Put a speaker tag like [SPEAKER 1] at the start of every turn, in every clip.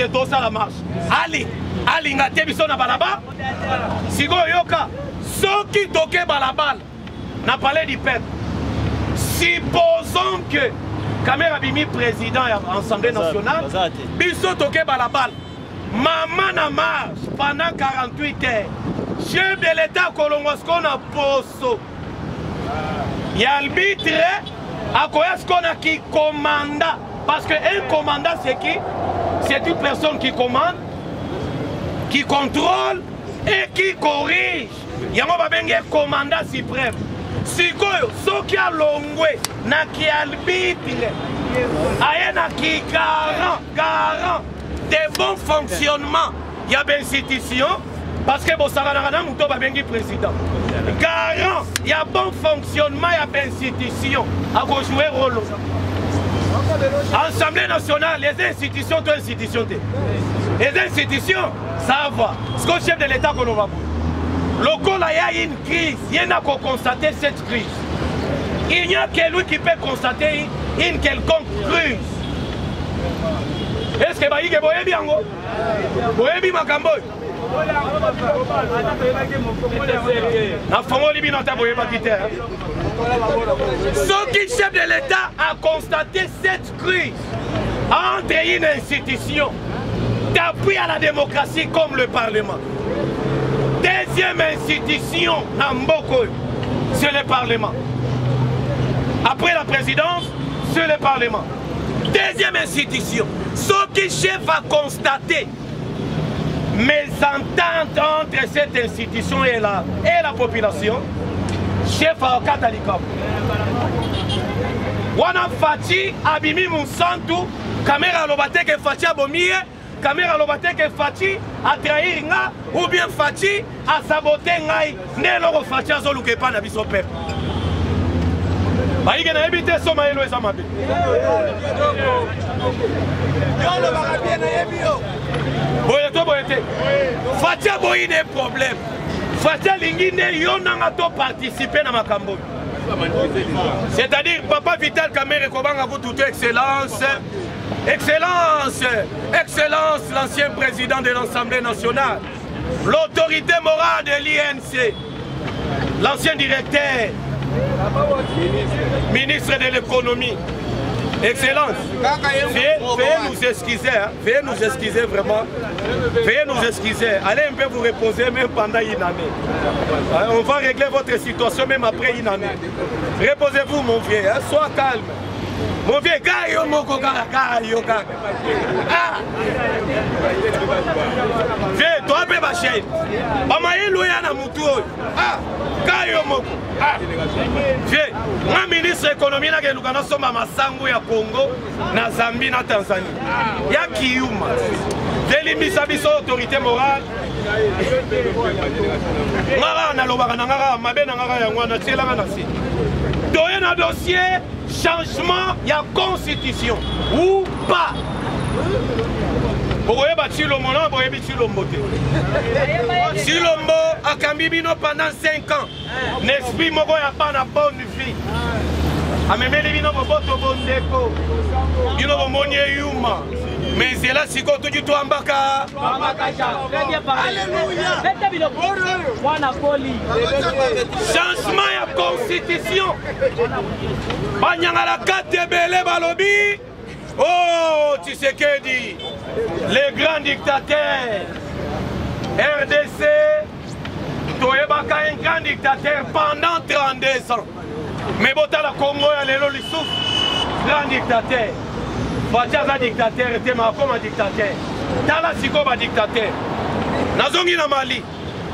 [SPEAKER 1] que tout ça la marche. Ali ngate biso na balaba. Sigo yoka. Ceux qui toquent balabal n'a parlé du peuple. Supposons que Kamera Bimi président de l'Assemblée nationale, biso toqué balabal. Maman na marche pendant 48 heures. Chef de l'État Kolongosko na poso. Il y a l'arbitre à quoi qui commande. Parce qu'un commandant c'est qui? C'est une personne qui commande, qui contrôle et qui corrige. Il y a un commandant suprême. Si ceux qui ont longé, na qui arbitre, na qui garant de bon fonctionnement, il y a une institution, parce que Bossarana Mouto va bien président. Garant, il y a bon fonctionnement, il y a une institution à jouer rôle. Assemblée nationale, les institutions, deux institutions. Les institutions, ça va. Ce que le chef de l'État qu'on va voir. Local, il y a une crise. Il y en a qui constater cette crise. Il n'y a que lui qui peut constater une quelconque crise. Est-ce que vous avez bien? Vous avez bien Makamboy? Ceux qui chef de l'État a constaté cette crise entre une institution d'appui à la démocratie comme le Parlement. Deuxième institution, c'est le Parlement. Après la présidence, c'est le Parlement. Deuxième institution, ceux qui chef a constaté mésentente entre cette institution et la population, chef à Katalikam. Wana Fati, Abimi Moussantou, Kamera Lobate que Fati a bomie, Kamera Lobate que Fati a trahi nga, ou bien Fati a saboté ngai, ne l'oro Fati a zoluke pas na biso peuple. Baïge na ebite soma elo ezamabe. Boyeto boyete. Fatia boyine problème. Fatia lingine yonanga to participer na makambo. C'est-à-dire papa Vital Kamerhe kobanga vous toute excellence. Excellence, excellence, l'ancien président de l'Assemblée nationale. L'autorité morale de l'INC. L'ancien directeur. Ministre de l'économie. Excellence. Veuillez nous excuser, hein. Veuillez nous excuser vraiment. Veuillez nous excuser. Allez un peu vous reposer même pendant une année. Hein, on va régler votre situation même après une année. Reposez-vous mon vieux, hein. Sois calme. Mon vieux, gayo moko gayo gayo. Vieux, toi peu ma chaîne. Pamaye loya na mutu. Gayo moko. Vieux, moi ministre de l'économie na ke lukana somba masango ya Congo, na Zambie, na Tanzanie. Ya kiyuma. Délimisa biso autorité morale. Ngara na lobaka na ngara mabe na ngara ya ngwana tielanga na si. Doye na dossier changement ya constitution ou pas. Boye ba Chilombo na boye bi Chilombo te. Chilombo akambi bino pendant 5 ans. N'esprit moko ya pas na bonne vie. Amemeli bino boboto bondeko. Bino bomonye yuma. Mais c'est là si tu dis toi ambaka. Alléluia. Changement ya constitution. Banyanga la carte belé balobi. Oh, tu sais que dit les grands dictateurs RDC, Toyebaka un grand dictateur pendant 32 ans. Mais Botala Congo et Lelo Lissouf, grand dictateur. Fatia dictateur était ma comme un dictateur. Tala Siko ba dictateur. Nazongi na Mali.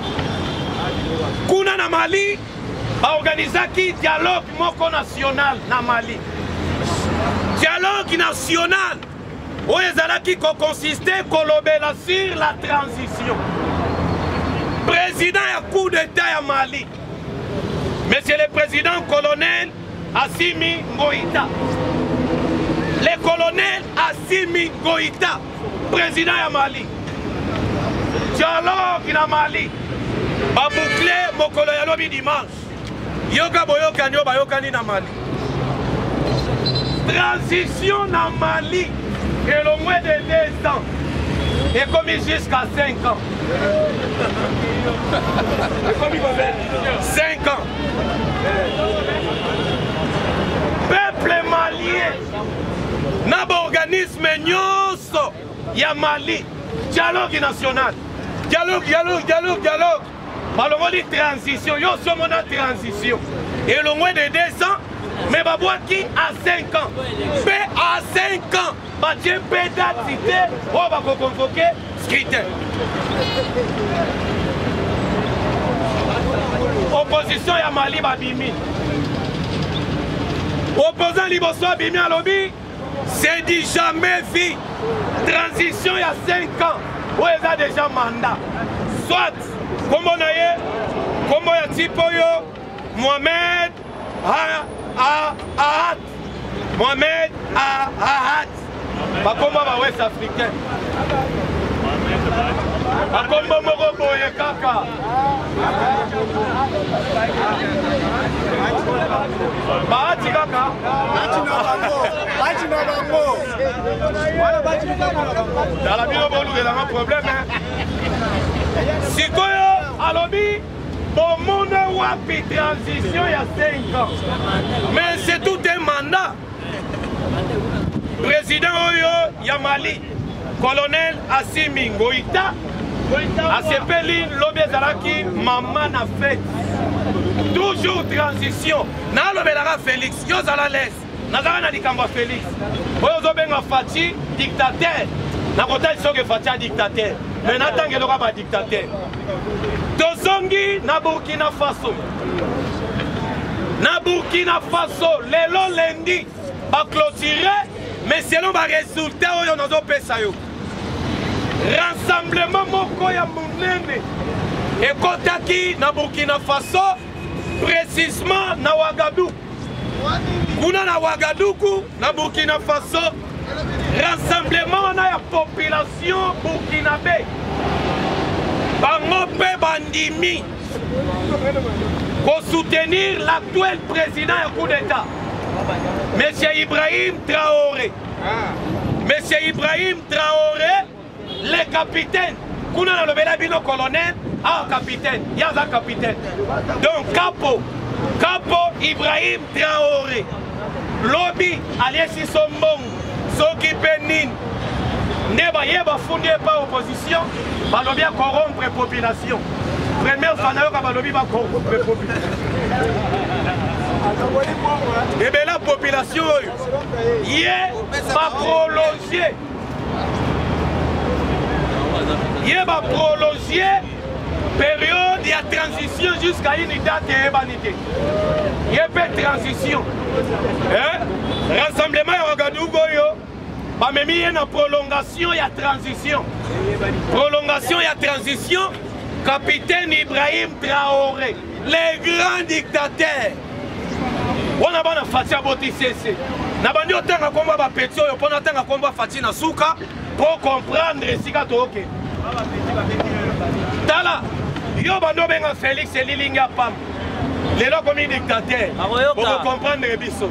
[SPEAKER 1] Kuna na Mali, ba organisaki dialogue moko national na Mali. Dialogue national. Où qui consistait kolobela sur la transition. Président et coup d'État à Mali. Monsieur le président colonel Assimi Goïta. Le colonel Assimi Goïta, président à Mali. Dialogue na Mali. Ba boucler mokolo ya lobi dimanche. Yoka boyoka nyo bayoka ni na Mali. Transition na Mali. Et le moins de 2 ans. et commis jusqu'à 5 ans. 5 ans. Peuple malien, n'a pas organisme nyonso ya Mali, dialogue national. Dialogue. Malongoli transition, yo sommes en transition. Et le moins de 2 ans, mais qui à 5 ans. Mais à 5 ans, Dieu peut cité, on va convoquer scrutin. Opposition ya Mali Babimi. Opposant Liboso Babimi à lobby, c'est dit jamais vu. Transition il y a 5 ans, où il y a déjà mandat. Soit, comme on a eu, comme on a dit pour eux, Mohamed Ahat. Mohamed Ahat. Pas comme on West Africain. Pas comme on Boye Kaka. Bahati Kaka. Dans la vie, on a un problème. Si tu as lobby, pour mon wapi transition, il y a 5 ans. Mais c'est tout un mandat. Président Oyo Yamali, colonel Assimi Goïta, Asepeli Lobezalaki, maman a fait. Toujours transition. Na Lobelara Félix, Yozala Les, Nazarana Dikamba Félix. Oyo Benga Fati, dictateur. Nakota Isoke Fati, dictateur. Mais n'attend que l'aura pas dictateur. Tozongi na Burkina Faso. Na Burkina Faso, lelo lundi, va clôturer, mais selon les résultats, on a yo. Rassemblement moko ya munene. Et Kotaki na Burkina Faso, précisément na Ouagadougou. Kuna na Ouagadougou, na Burkina Faso, rassemblement na la population burkinabé. Bangope bandimi pour soutenir l'actuel président du coup d'État, M. Ibrahim Traoré. M. Ibrahim Traoré, le capitaine. Kuna na lobela bino colonel, capitaine, yaza capitaine. Donc Capo Ibrahim Traoré. Lobby Aliesi Sombong, Soki Penin. Neba yeba fondé par opposition, balobi a corrompre la population. Première fois, balobi va corrompre la population. Et bien la population, va prolonger. Il va prolonger période de transition jusqu'à une date de humanité. Il y a une transition. Rassemblement à Ouagadougou. Mais il y a une prolongation, il y a transition. Prolongation, il y a transition. Capitaine Ibrahim Traoré, les grands dictateurs. On a bien fait ça, on a bien fait ça pour comprendre ce qu'il y a. Tala, yo bando benga Félix et Lilinga Pam. Les lois comme dictateurs. Pour comprendre les bisous.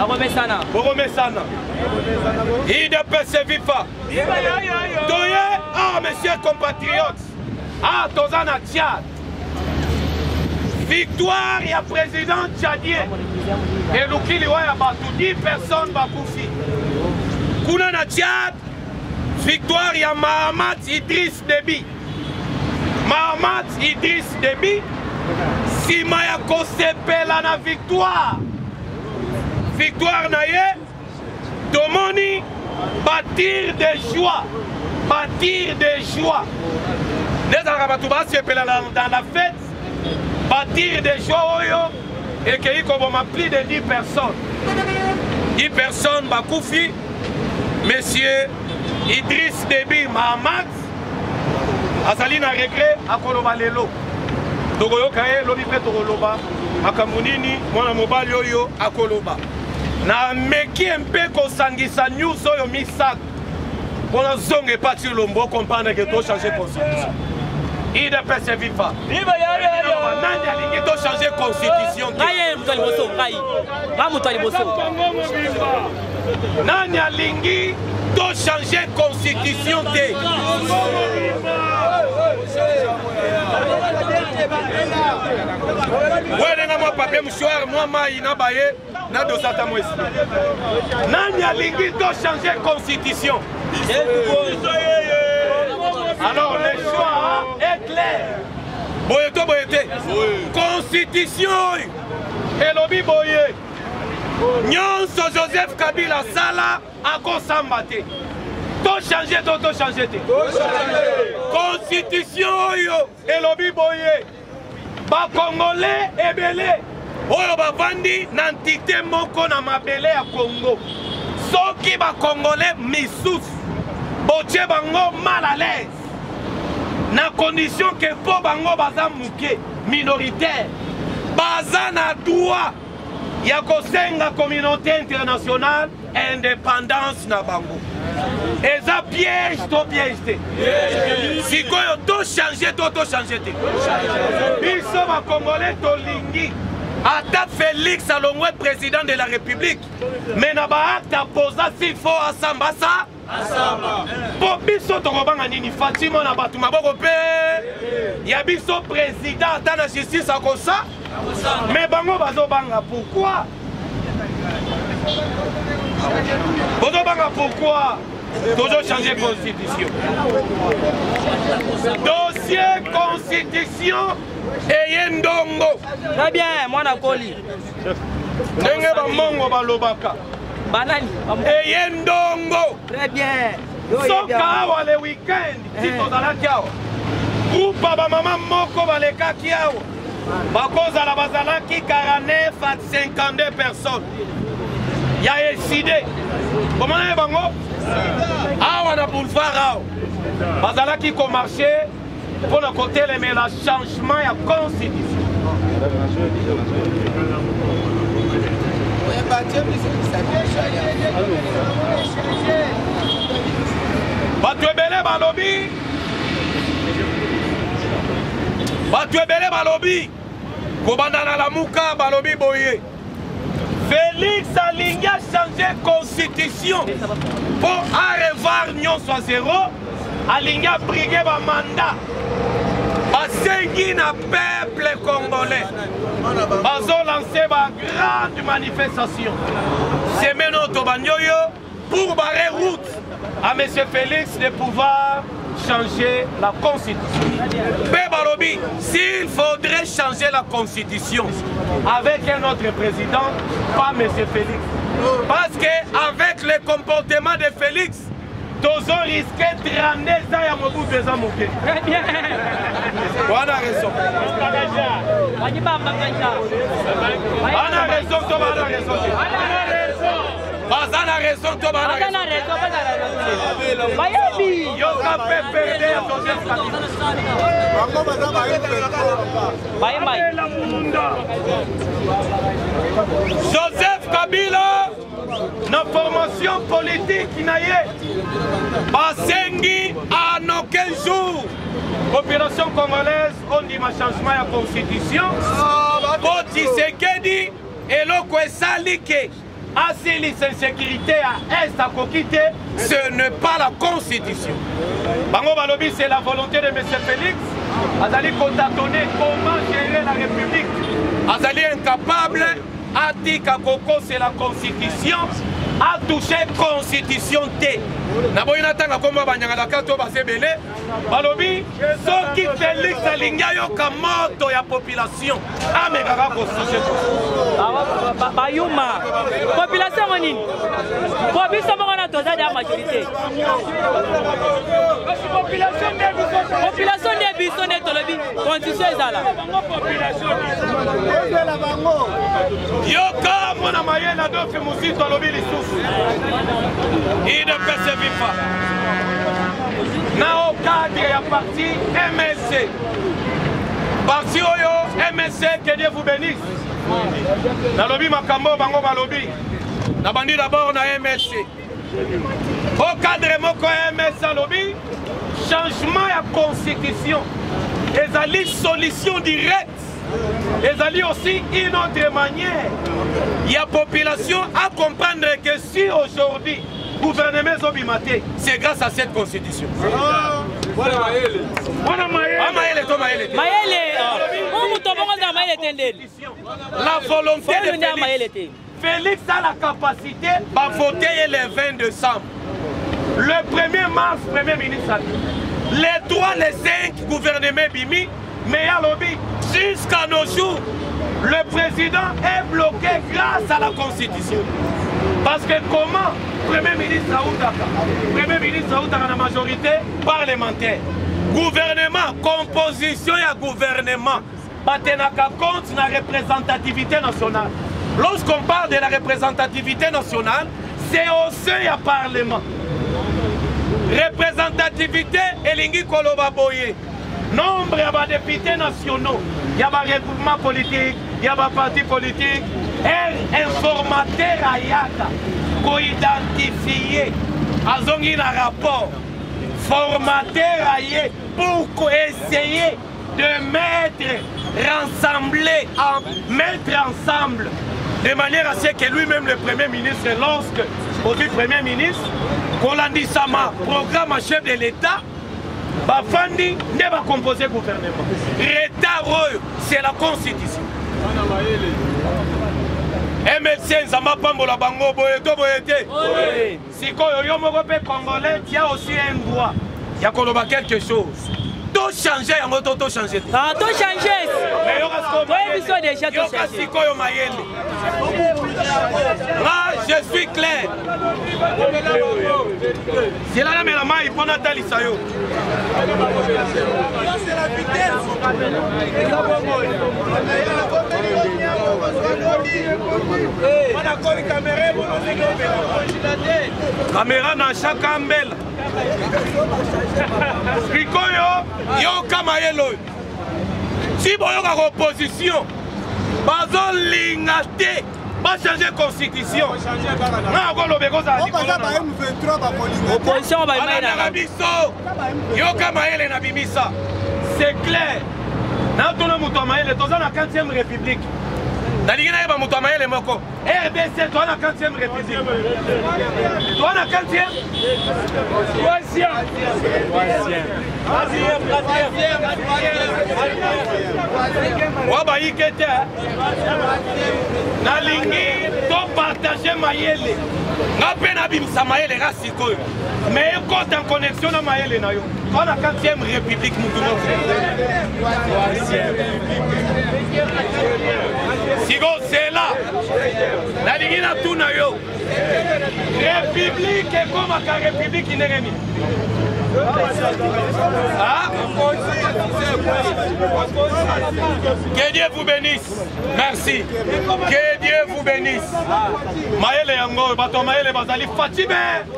[SPEAKER 1] IDPS Vifa. Doye, messieurs compatriotes. Tozana Tchad. Victoire, il y a président tchadien. Et Loukili Waya Batou, 10 personnes Bakoufi. Kounana Tchad. Victoire, il y a Mahamat Idriss Déby. Mahamat Idriss Déby. Simaya Kosepela na victoire. Victoire naye. Domoni. Bâtir des joies. Bâtir des joies. Les Arabatoubas sepela dans la fête. Bâtir des joies. Et qu'il y a plus de 10 personnes. 10 personnes Bakoufi. Monsieur Idriss Déby Mahamat. Azali na regret akoloba lelo. Togoyo kaye lobi pre tokoloba. Makamunini mwana mobali yoyo akoloba. Na meki mpe kosangisa news oyo misak. Pona zonge pati lombo comprendre que to changer constitution. IDPS Vifa.
[SPEAKER 2] Viva yaya.
[SPEAKER 1] Nandi alingi to changer constitution.
[SPEAKER 2] Kaye mutali boso kai. Ba mutali boso.
[SPEAKER 1] Nani alingi to changer constitution te. Wenga moi papier mouchoir moi mai na baye na dosata moi ici. Nani alingi to changer constitution. Alors le choix est clair. Boyeto boyete. Constitution et lobby boye. Nyonso Joseph Kabila sala akosamba te. To changer to changer te. Constitution yo et lobby boye. Ba Congolais ebele. Oyo bavandi na entité moko na mabele ya Congo. Soki ba Congolais misous botie bango mal à l'aise. Na condition que po bango baza muke minoritaire. Baza na droit ya kosenga communauté internationale indépendance na bango. Eza piège to piège te. Sikoyo to changer to changer te. Biso ba Congolais to lingi. Ata Félix Alongwe président de la République. Mais na ba acte posa s'il faut asamba ça. Po biso to kobanga nini Fatima na batu maboko pe. Ya biso président ata na justice akosa. Mais bango bazo banga pourquoi? Bazo banga pourquoi? Toujours changer constitution. Dossier constitution et yendongo.
[SPEAKER 2] Très bien, moi na koli.
[SPEAKER 1] Ndenge ba mongo balobaka.
[SPEAKER 2] Banani.
[SPEAKER 1] Et yendongo.
[SPEAKER 2] Très bien.
[SPEAKER 1] Soka wa le weekend tito zalaki awa. Groupe ba mama moko balekaki awa. Bakoza la bazalaki 49 à 52 personnes. Ya décidé. Comment est bango? Awa na boulevard awa. Bazalaki ko marché pour le côté mais la changement ya constitution. Batu ebele balobi. Batu ebele balobi. Kobanda na lamuka balobi boye. Félix alingi a changé constitution pour revoir nyonso à zéro. Alingi a brigué ba mandat. Basengi na peuple congolais. Bazo lancé ba grande manifestation. Semaine autobanyoyo pour barrer route à M. Félix de pouvoir changer la constitution. Balobi, s'il faudrait changer la constitution avec un autre président, pas M. Félix. Parce qu'avec le comportement de Félix, Tozo risquait 32 ans à Mobutu des Amouké. Très bien. On a raison. On a raison, on a raison. Bazana raison, toi bazana raison. Bayebi. Yo kapé perdé Joseph Kabila. Joseph Kabila, na formation politique naye. Basengi en aucun jour. Opération congolaise, on dit ma changement à la constitution. Pour Tshisekedi et l'autre salike. Asili insécurité à Est à Kokite, ce n'est pas la constitution. Bango Balobi, c'est la volonté de M. Félix. Azali Kotatone, comment gérer la République. Azali incapable, Atika Koko, c'est la constitution. A touché constitution T. Naboyina tanga komba banyanga kato basebele. Balobi, soki Félix alinga yo kamoto ya population. Amekaka ko société.
[SPEAKER 2] Bayuma. Population monine. Population mona toza ya majorité. Population de biso ne tolobi. Constitution ezala.
[SPEAKER 1] Yo ka mona mayela do fe musito lobi lisu. Il ne percevait pas. Dans le cadre de la partie MSC. Parti Oyo, MSC, que Dieu vous bénisse. Dans le lobby Makambo, Bango Balobi. Dans le bandit d'abord, dans MSC. Au cadre de MSC lobby, changement de constitution. Et ça lit solution directe. Et ça lit aussi une autre manière. Il y a population à comprendre que si aujourd'hui gouvernement Zobimate, c'est grâce à cette constitution. La volonté de Félix a la capacité de voter le 20 décembre. Le 1er mars, Premier ministre, les 3, les 5 gouvernements Bimi, mais à lobby, jusqu'à nos jours, le président est bloqué grâce à la constitution. Parce que comment Premier ministre Aoutaka la majorité parlementaire, gouvernement, composition et gouvernement, batenaka compte la représentativité nationale. Lorsqu'on parle de la représentativité nationale, c'est au sein du Parlement. Représentativité elingi koloba boye. Nombre de députés nationaux, il y a des regroupements politiques, il y a des partis politiques, et informateur à Yaka, pour identifier, à un rapport, formateur à Yé, pour essayer de mettre ensemble, de manière à ce que lui-même, le Premier ministre, lorsque, au Premier ministre, Kolandisama, programme chef de l'État, Bafandi ne va composer gouvernement. Retard, c'est la constitution. MLC Nzamba Pambola Bango Boyeto Boyete. Si yo moko pe congolais, il y a aussi un droit. Il y a koloba quelque chose. Tout changer, yango tout changer.
[SPEAKER 2] Ah, tout changer.
[SPEAKER 1] Mais yo
[SPEAKER 2] kasko déjà tout changer.
[SPEAKER 1] Je suis clair. C'est là mais la main il prend Nathalie Sayo. C'est la vitesse. Caméra dans chaque ambel. Rikoyo, yo kamayelo. Si vous avez une opposition, vous avez changer la constitution. C'est clair. Dans la 4e République. Dans la RDC, tu as la 4e République. Tu as la 4e? 3e. Nalingi, tu partages Mayele. Mais écoute en connexion à Mayele. Tu as la 4e République. Sigo, c'est là. La ligne na tout na yo. République est comme la République qui n'est rien. Que Dieu vous bénisse. Merci. Que Dieu vous bénisse. Maëlle yango, bato maëlle bazali fatime.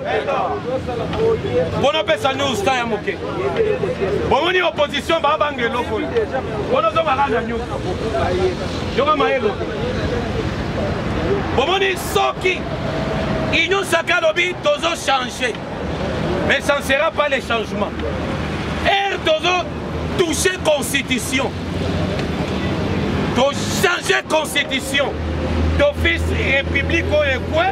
[SPEAKER 1] Bono pesa news ta ya moke. Bono ni opposition ba bangelo ko. Bono zo balana news. Yoga maëlle. Bono ni soki. Union Sacrée Lobby tozo changer. Mais ça ne sera pas les changements. Et tozo toucher constitution. To changer constitution. D'office république et quoi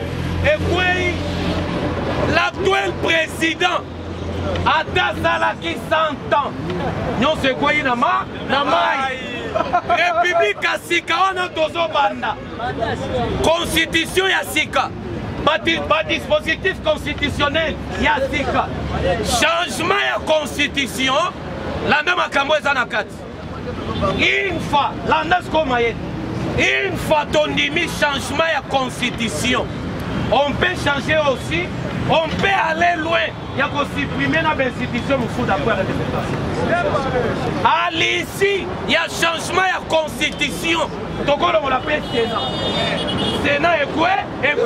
[SPEAKER 1] l'actuel président Ata Salaki 100 ans. Non c'est quoi il nama République à Sika on a tozo banda. Constitution ya Sika. Pas dispositif constitutionnel, il y a Sika. Changement de constitution, l'année Makambo est en akat. Une fois, l'année Skomaye, une fois on dit changement de constitution, on peut changer aussi, on peut aller loin. Il y a qu'on supprimer la constitution, il faut d'après la démocratie. À l'ici, il y a changement de constitution. Donc on l'appelle Sénat. Sénat est quoi?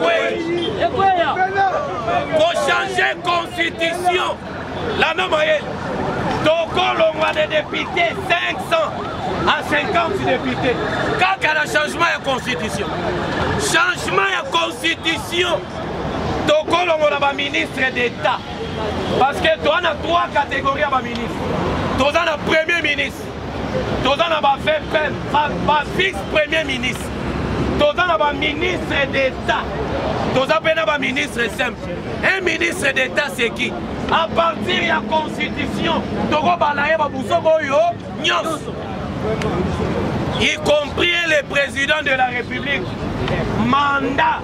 [SPEAKER 1] Pour changer la constitution, la nommée. Donc on a des députés 500 à 50 députés. Quand il y a un changement de constitution, changement de constitution, donc on a un ministre d'État. Parce que tu as 3 catégories de ministres. Tu as un premier ministre, tu as un vice-premier ministre. toza na baministre d'état toza mpe na baministre simple. Un ministre d'état c'est qui? À partir ya constitution tokobala ye babusoko oyo nyonso, y compris le président de la République. Mandat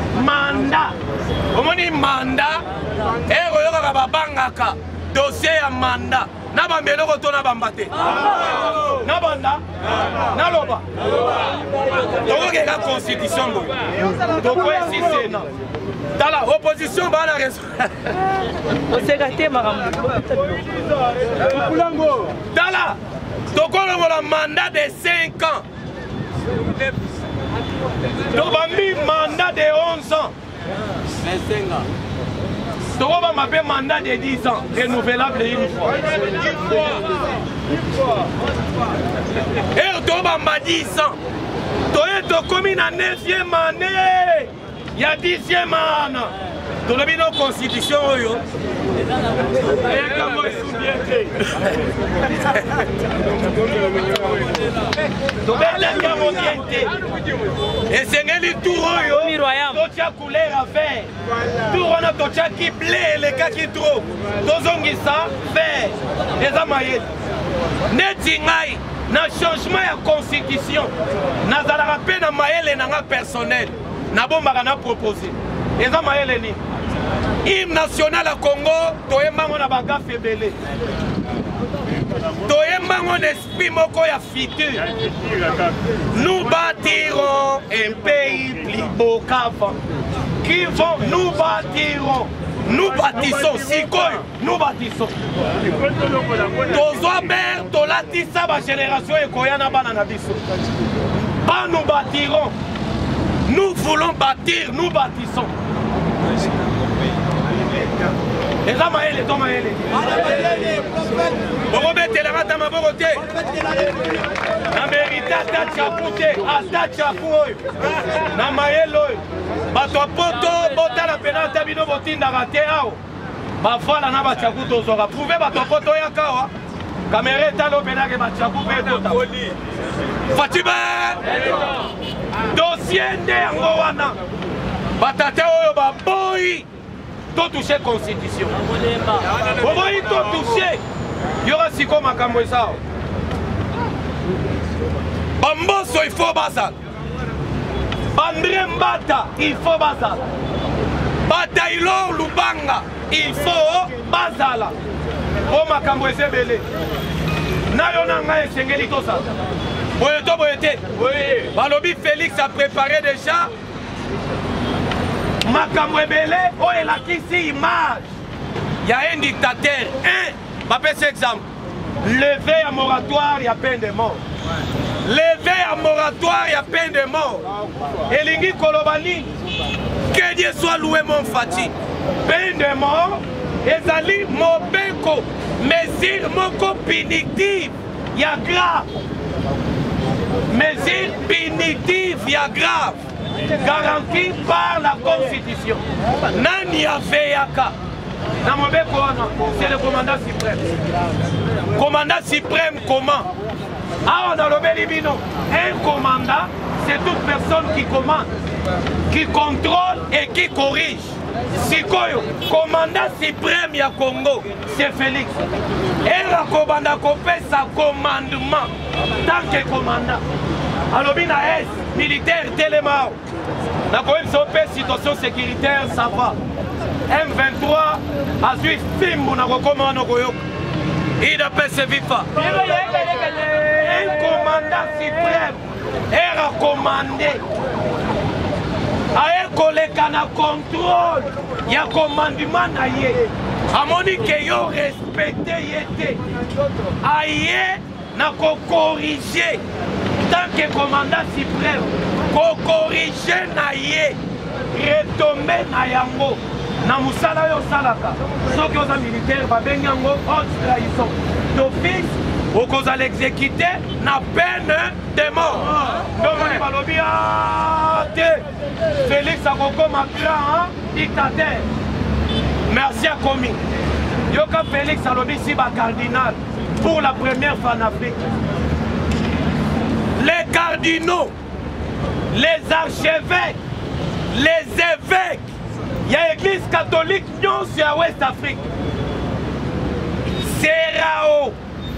[SPEAKER 1] omoni mandat ekoyokaka babangaka dossier ya mandat na bameloko to na bambate na banda na loba tokokeka constitution boye tokoyesi sena tala opposition bana raison
[SPEAKER 2] oseka te makambo
[SPEAKER 1] tala tokolongola mandat de 5 ans tobambi mandat de 11 ans tokobamba mpe mandat de 10 ans renouvelable une fois et tobamba 10 ans toye tokomi na 9e année ya 10e année tolobi no constitution oyo tobetangango bien te esengeli tour oyo totya couleur a vert tour wana totyaki ble elekaki tro tozongisa vert eza mayele neti ngai na changement ya constitution nazalaka mpe na mayele nanga personnel nabombaka na proposer eza mayele nini hymne national ya Congo toyembango na bagafe ebele toyembango na esprit moko ya futur. Nous bâtirons un pays plus beau qu'avant. Qui vont nous bâtirons. Nous bâtissons sikoyo nous bâtissons tozwa ber tolatisa bagénération ekoya na bana na biso pas nous bâtirons. Nous voulons bâtir, nous bâtissons. Et là, maëlle, toi, maëlle. Vous remettez la rate à ma beauté. La vérité, à tchapouté, à tchapoué. La maëlle, bato poto, bota la pénale, tabino, botine, raté, ao. Ma foi, la naba tchapouto, sera prouvé, bato poto, yakawa. Caméra, talo, pénale, batchapoué, bota. Fatima! Dossier ndengo wana batate oyo baboyi to toucher constitution boboyi to toucher yoka siko makambo esao bamboso il faut basala Bandré Mbata il faut basala Bataylor Lubanga il faut basala o makambo esebele nayo nanga esengeli tosala Boyeto boyete. Oui. Balobi Félix a préparé déjà. Makambo ebele o elakisi image. Il y a un dictateur. Ma pèse exemple. Levé à moratoire, il y a peine de mort. Levé à moratoire, il y a peine de mort. Elingi Kolobani. Que Dieu soit loué mon Fati. Peine de mort. Ezali Mobeko. Mesure moko punitive. Il y a grave. Mesure punitive, il y a grave, garantie par la Constitution. Nani Aveyaka, c'est le commandant suprême. Commandant suprême, comment? Ah, on a le Bélibino. Un commandant, c'est toute personne qui commande, qui contrôle et qui corrige. Sikoyo, commandant suprême ya Congo, c'est Félix. Et la commandant fait sa commandement tant que commandant. Alors, il y a militaire télémar. La situation sécuritaire, ça va. M23 a suivi film na recommande koyo. Il a fait ce vifa. Un commandant suprême est recommandé. A écolé na contrôle. Il y a commandement na yé. A moni que yo respecté yété. Aïe na ko corriger. Tant que commandant suprême, ko corriger na yé. Retomber na yango. Na musala yo salaka. Ceux qui ont militaire va venir en haute trahison. D'office, au cause à l'exécuter, na peine de mort. Donc on va le bien. Félix Akoko ma grand dictateur. Merci à Komi. Yoka Félix Alobi Siba cardinal pour la première fois en Afrique. Les cardinaux les archevêques, les évêques, il y a l'église catholique non sur la West Afrique. Serao.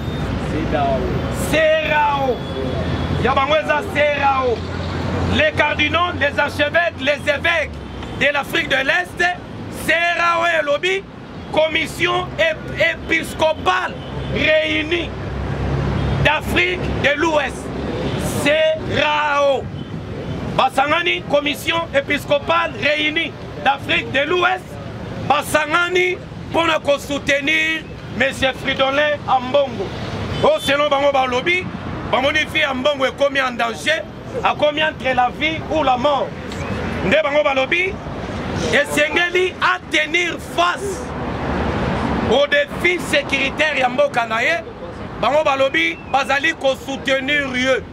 [SPEAKER 1] Serao. Il y a Serao. Les cardinaux, les archevêques, les évêques de l'Afrique de l'Est, Serao et lobby, commission épiscopale réunie d'Afrique de l'Ouest. Serao. Basangani, commission épiscopale réunie d'Afrique de l'Ouest. Basangani pour nous soutenir M. Fridolin Ambongo. Oh, selon Bango Balobi, Bamonifi Ambongo est commis en danger, a commis entre la vie ou la mort. Nde Bango Balobi, et Sengeli à tenir face aux défis sécuritaires Yambo Kanaye, Bango Balobi, Bazali ko soutenir eux.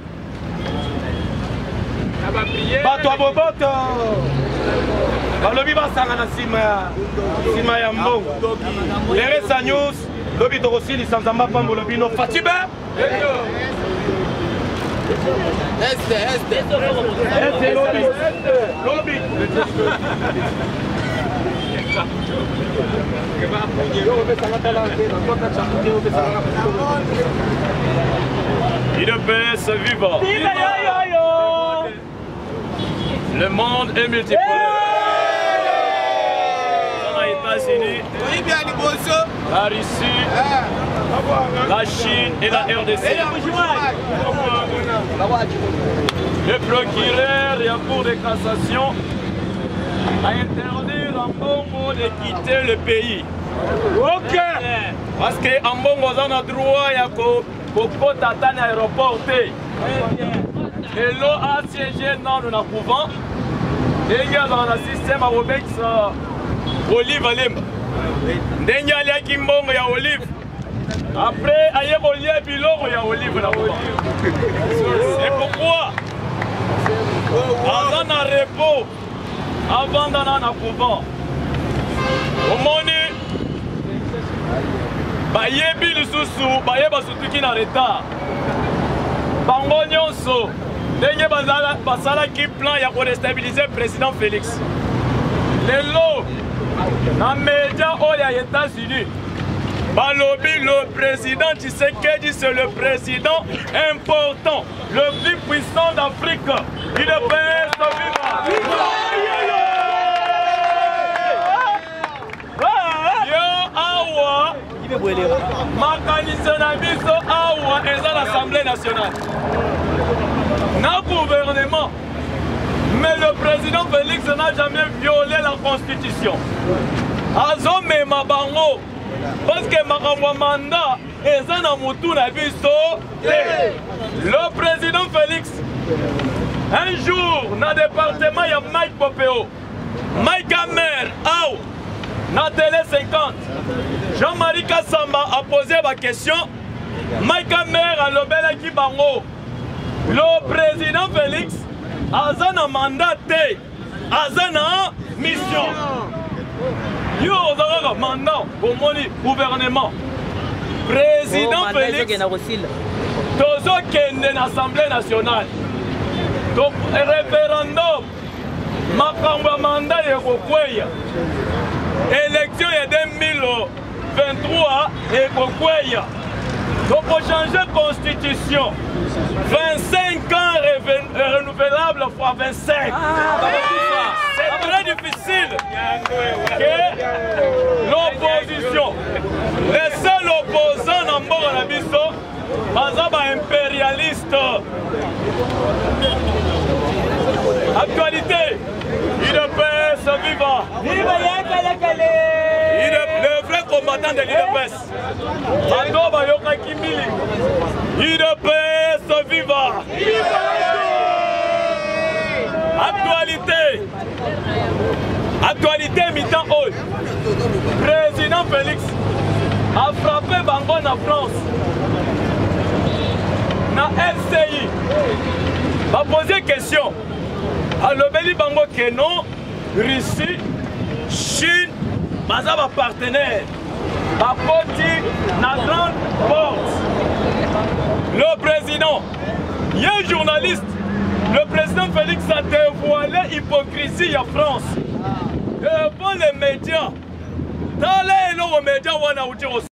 [SPEAKER 1] Bato Aboboto, Balobi Basangana Sima Yambo. Les Ressa News, Lobi Torosili Sanzamba Pambo Lobino Fatibé. Este Lobi.
[SPEAKER 3] IDPS vivant. Le monde est multipolaire. Dans les États-Unis, la Russie, la Chine et la RDC. Le procureur et la Cour de cassation a interdit à Ambongo de quitter le pays. Ok. Parce que Ambongo a droit à kokota dans l'aéroport. Et l'eau a siégé dans le couvent. Et il y a dans le système à Robex Olive à Limba. Il y a Kimbongo, il y a Olive. Après, il y a Olive Biloro, il y a Olive. C'est pourquoi, avant un repos, avant d'aller dans le couvent, au monde, bayebi lisusu bayeba sutuki na retard bango nyonso ndenge basalaki plan ya kodestabilize président Félix lelo na média oyo ya États-Unis balobi le président Tshisekedi c'est le président important le plus puissant d'Afrique il est vivant. Makanisi na biso awa eza l'Assemblée nationale na gouvernement mais le président Félix n'a jamais violé la constitution azomema bango parce que makambo mandat eza na mutu na biso le président Félix un jour na département ya Mike Popeo Mike Amer awa na télé 50 Jean-Marie Kassamba a posé ma question Mike Amer a lobelaki bango le président Félix aza na mandat te aza na mission yo ozaka mandat omoni gouvernement président Félix tozokende na Assemblée nationale donc référendum makambo ya mandat ekokweya élection ya 2023 ekokweya donc pour changer constitution 25 ans renouvelable fois 25 c'est très difficile que l'opposition les seuls opposants na mboka na biso baza ba impérialiste actualité IDPS vivant le vrai combattant de l'IDPS Ando Bayoka Kimili IDPS vivant actualité mi-temps haut président Félix a frappé bango na France na LCI va poser question à l'obéli bango que non Russie Chine baza ba partenaire bakoti na grande porte le président il y a un journaliste Le président Félix a dévoilé l'hypocrisie en France. Devant les médias. Dans les médias, on a